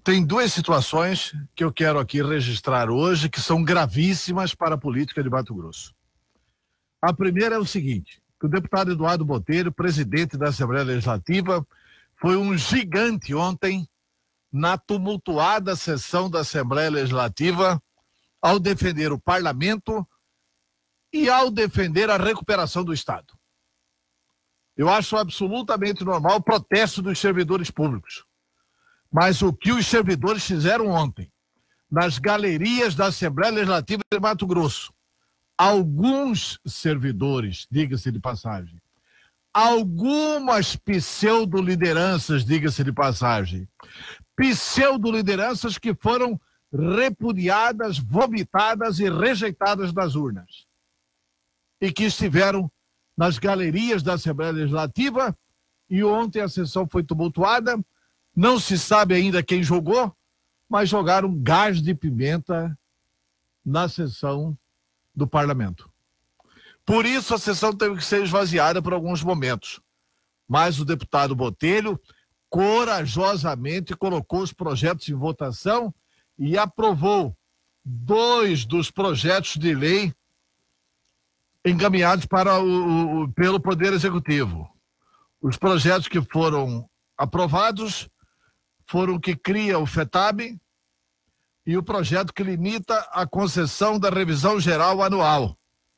Tem duas situações que eu quero aqui registrar hoje que são gravíssimas para a política de Mato Grosso. A primeira é o seguinte, que o deputado Eduardo Botelho, presidente da Assembleia Legislativa, foi um gigante ontem na tumultuada sessão da Assembleia Legislativa ao defender o parlamento e ao defender a recuperação do Estado. Eu acho absolutamente normal o protesto dos servidores públicos. Mas o que os servidores fizeram ontem, nas galerias da Assembleia Legislativa de Mato Grosso, alguns servidores, diga-se de passagem, algumas pseudo-lideranças, diga-se de passagem, pseudo-lideranças que foram repudiadas, vomitadas e rejeitadas das urnas. E que estiveram nas galerias da Assembleia Legislativa, e ontem a sessão foi tumultuada, não se sabe ainda quem jogou, mas jogaram gás de pimenta na sessão do parlamento. Por isso a sessão teve que ser esvaziada por alguns momentos. Mas o deputado Botelho corajosamente colocou os projetos em votação e aprovou 2 dos projetos de lei encaminhados pelo Poder Executivo. Os projetos que foram aprovados foram o que cria o FETAB e o projeto que limita a concessão da revisão geral anual.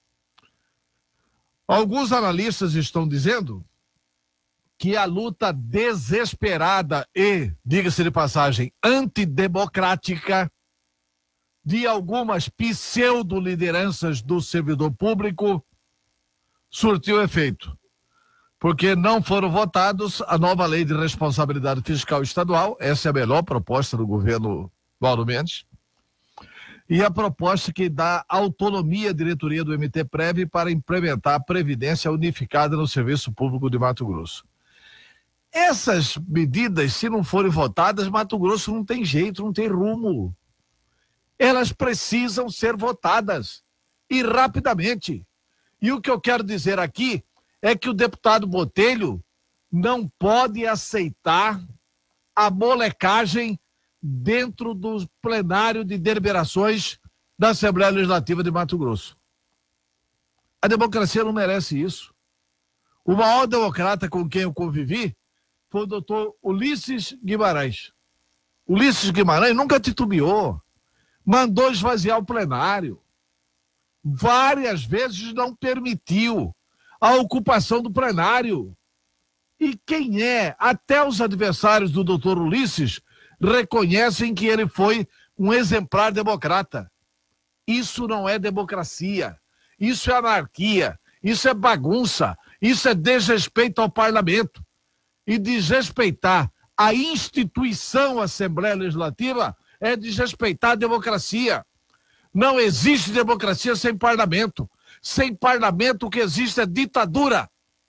Alguns analistas estão dizendo que a luta desesperada e, diga-se de passagem, antidemocrática de algumas pseudo-lideranças do servidor público surtiu efeito, porque não foram votados a nova lei de responsabilidade fiscal estadual, essa é a melhor proposta do governo Mauro Mendes, e a proposta que dá autonomia à diretoria do MT-Prev para implementar a previdência unificada no Serviço Público de Mato Grosso. Essas medidas, se não forem votadas, Mato Grosso não tem jeito, não tem rumo. Elas precisam ser votadas e rapidamente. E o que eu quero dizer aqui é que o deputado Botelho não pode aceitar a molecagem dentro do plenário de deliberações da Assembleia Legislativa de Mato Grosso. A democracia não merece isso. O maior democrata com quem eu convivi foi o doutor Ulisses Guimarães. Ulisses Guimarães nunca titubeou, mandou esvaziar o plenário. Várias vezes não permitiu a ocupação do plenário. E quem é? Até os adversários do doutor Ulisses reconhecem que ele foi um exemplar democrata. Isso não é democracia. Isso é anarquia. Isso é bagunça. Isso é desrespeito ao parlamento. E desrespeitar a instituição Assembleia Legislativa é desrespeitar a democracia. Não existe democracia sem parlamento. Sem parlamento, o que existe é ditadura.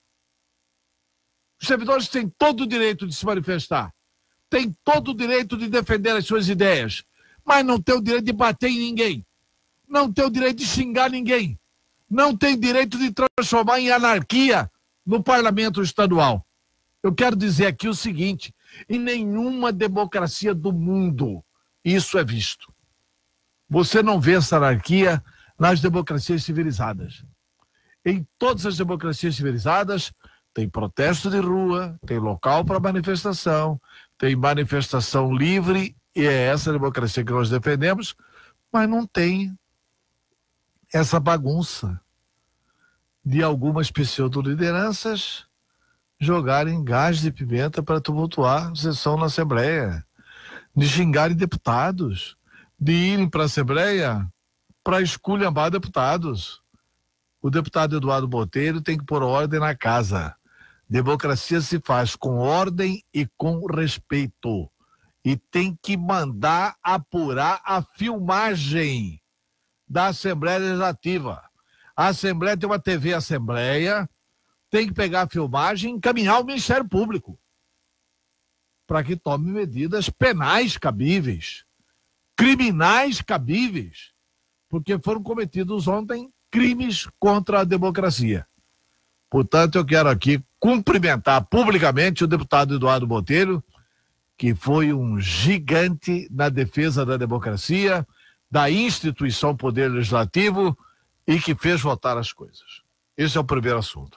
Os servidores têm todo o direito de se manifestar, têm todo o direito de defender as suas ideias, mas não tem o direito de bater em ninguém, não tem o direito de xingar ninguém, não tem direito de transformar em anarquia no parlamento estadual. Eu quero dizer aqui o seguinte: em nenhuma democracia do mundo isso é visto. Você não vê essa anarquia nas democracias civilizadas. Em todas as democracias civilizadas, tem protesto de rua, tem local para manifestação, tem manifestação livre, e é essa democracia que nós defendemos, mas não tem essa bagunça de algumas pseudo-lideranças jogarem gás de pimenta para tumultuar a sessão na Assembleia, de xingarem deputados, de irem para a Assembleia para esculhambar deputados. O deputado Eduardo Botelho tem que pôr ordem na casa. Democracia se faz com ordem e com respeito. E tem que mandar apurar a filmagem da Assembleia Legislativa. A Assembleia tem uma TV Assembleia, tem que pegar a filmagem e encaminhar ao Ministério Público para que tome medidas penais cabíveis, criminais cabíveis, porque foram cometidos ontem crimes contra a democracia. Portanto, eu quero aqui cumprimentar publicamente o deputado Eduardo Botelho, que foi um gigante na defesa da democracia, da instituição Poder Legislativo e que fez votar as coisas. Esse é o primeiro assunto.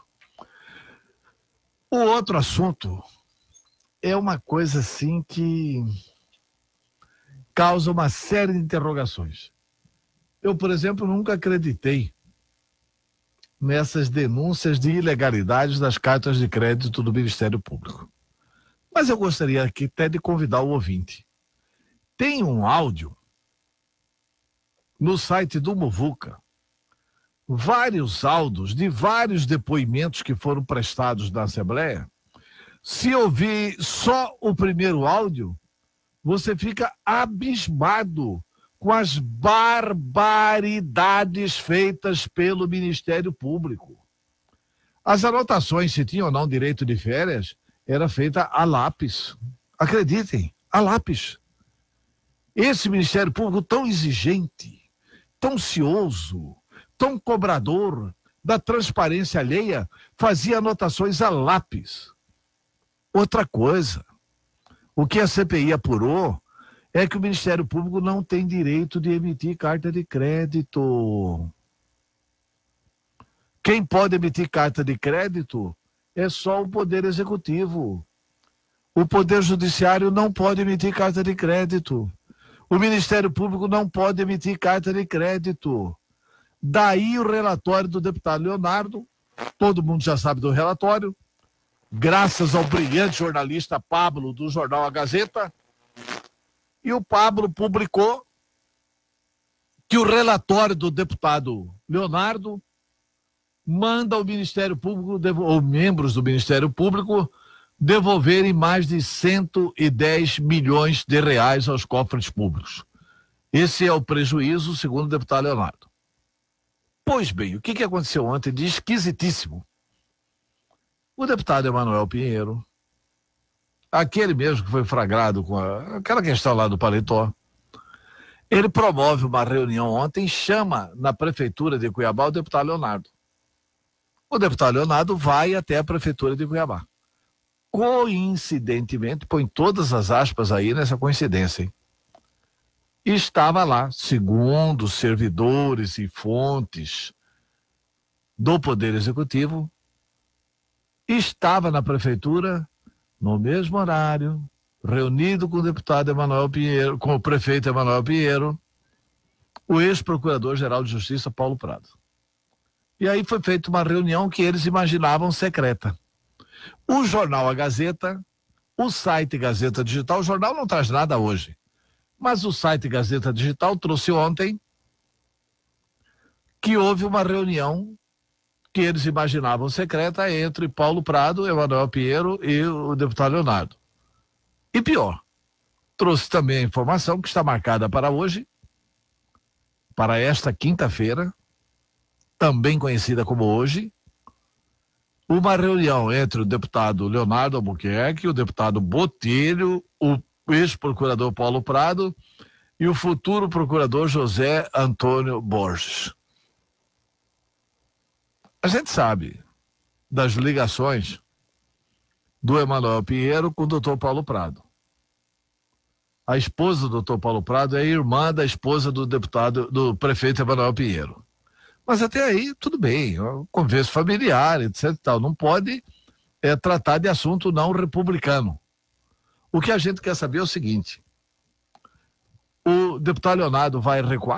O outro assunto é uma coisa assim que causa uma série de interrogações. Eu, por exemplo, nunca acreditei nessas denúncias de ilegalidades das cartas de crédito do Ministério Público. Mas eu gostaria aqui até de convidar o ouvinte. Tem um áudio no site do Muvuca, vários áudios de vários depoimentos que foram prestados na Assembleia. Se ouvir só o primeiro áudio, você fica abismado com as barbaridades feitas pelo Ministério Público. As anotações, se tinha ou não direito de férias, era feita a lápis. Acreditem, a lápis. Esse Ministério Público tão exigente, tão cioso, tão cobrador da transparência alheia, fazia anotações a lápis. Outra coisa, o que a CPI apurou é que o Ministério Público não tem direito de emitir carta de crédito. Quem pode emitir carta de crédito é só o Poder Executivo. O Poder Judiciário não pode emitir carta de crédito. O Ministério Público não pode emitir carta de crédito. Daí o relatório do deputado Leonardo, todo mundo já sabe do relatório, graças ao brilhante jornalista Pablo do jornal A Gazeta, e o Pablo publicou que o relatório do deputado Leonardo manda o Ministério Público, ou membros do Ministério Público, devolverem mais de 110 milhões de reais aos cofres públicos. Esse é o prejuízo, segundo o deputado Leonardo. Pois bem, o que aconteceu ontem de esquisitíssimo? O deputado Emanuel Pinheiro, aquele mesmo que foi flagrado com aquela questão lá do paletó, ele promove uma reunião ontem, chama na prefeitura de Cuiabá o deputado Leonardo. O deputado Leonardo vai até a prefeitura de Cuiabá. Coincidentemente, põe todas as aspas aí nessa coincidência, hein? Estava lá, segundo servidores e fontes do Poder Executivo, estava na prefeitura, no mesmo horário, reunido com o deputado Emanuel Pinheiro, com o prefeito Emanuel Pinheiro, o ex-procurador-geral de Justiça, Paulo Prado. E aí foi feita uma reunião que eles imaginavam secreta. O jornal A Gazeta, o site Gazeta Digital, o jornal não traz nada hoje, mas o site Gazeta Digital trouxe ontem que houve uma reunião que eles imaginavam secreta entre Paulo Prado, Emanuel Pinheiro e o deputado Leonardo. E pior, trouxe também a informação que está marcada para hoje, para esta quinta-feira, também conhecida como hoje, uma reunião entre o deputado Leonardo Albuquerque, o deputado Botelho, o ex-procurador Paulo Prado e o futuro procurador José Antônio Borges. A gente sabe das ligações do Emanuel Pinheiro com o doutor Paulo Prado. A esposa do doutor Paulo Prado é a irmã da esposa do prefeito Emanuel Pinheiro. Mas até aí, tudo bem, conversa familiar, etc e tal. Não pode tratar de assunto não republicano. O que a gente quer saber é o seguinte: o deputado Leonardo vai recuar?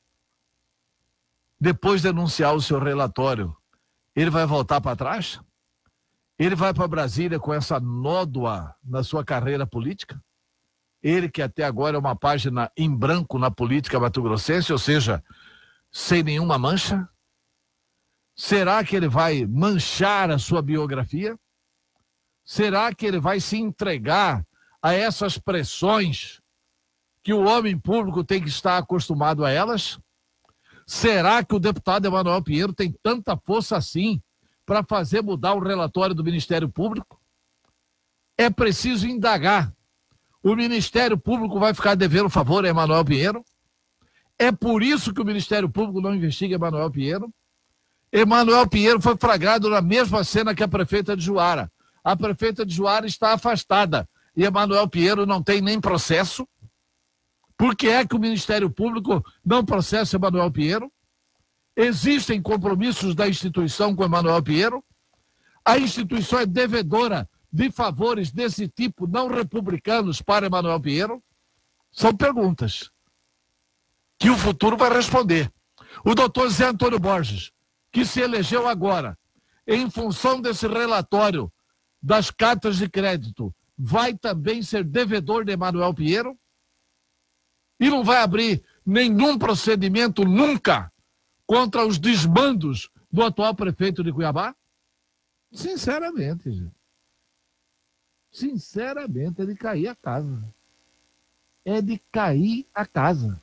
Depois de anunciar o seu relatório, ele vai voltar para trás? Ele vai para Brasília com essa nódoa na sua carreira política? Ele que até agora é uma página em branco na política mato-grossense, ou seja, sem nenhuma mancha? Será que ele vai manchar a sua biografia? Será que ele vai se entregar a essas pressões que o homem público tem que estar acostumado a elas? Será que o deputado Emanuel Pinheiro tem tanta força assim para fazer mudar o relatório do Ministério Público? É preciso indagar. O Ministério Público vai ficar devendo favor a Emanuel Pinheiro? É por isso que o Ministério Público não investiga Emanuel Pinheiro? Emanuel Pinheiro foi flagrado na mesma cena que a prefeita de Juara. A prefeita de Juara está afastada. e Emanuel Pinheiro não tem nem processo? Por que é que o Ministério Público não processa Emanuel Pinheiro? Existem compromissos da instituição com Emanuel Pinheiro? A instituição é devedora de favores desse tipo não republicanos para Emanuel Pinheiro? São perguntas que o futuro vai responder. O doutor Zé Antônio Borges, que se elegeu agora, em função desse relatório das cartas de crédito, vai também ser devedor de Emanuel Pinheiro? E não vai abrir nenhum procedimento nunca contra os desmandos do atual prefeito de Cuiabá? Sinceramente, gente. Sinceramente, é de cair a casa. É de cair a casa.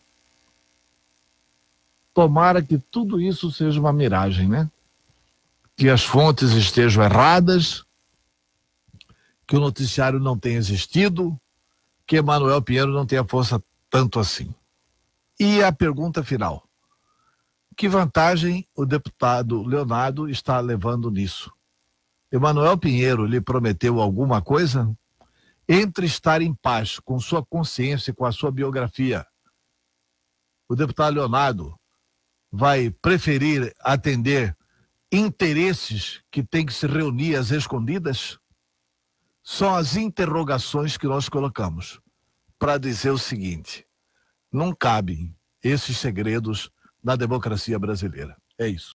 Tomara que tudo isso seja uma miragem, né? Que as fontes estejam erradas, que o noticiário não tenha existido, que Emanuel Pinheiro não tenha força tanto assim. E a pergunta final: que vantagem o deputado Leonardo está levando nisso? Emanuel Pinheiro lhe prometeu alguma coisa? Entre estar em paz com sua consciência e com a sua biografia, o deputado Leonardo vai preferir atender interesses que têm que se reunir às escondidas? São as interrogações que nós colocamos para dizer o seguinte: não cabem esses segredos na democracia brasileira. É isso.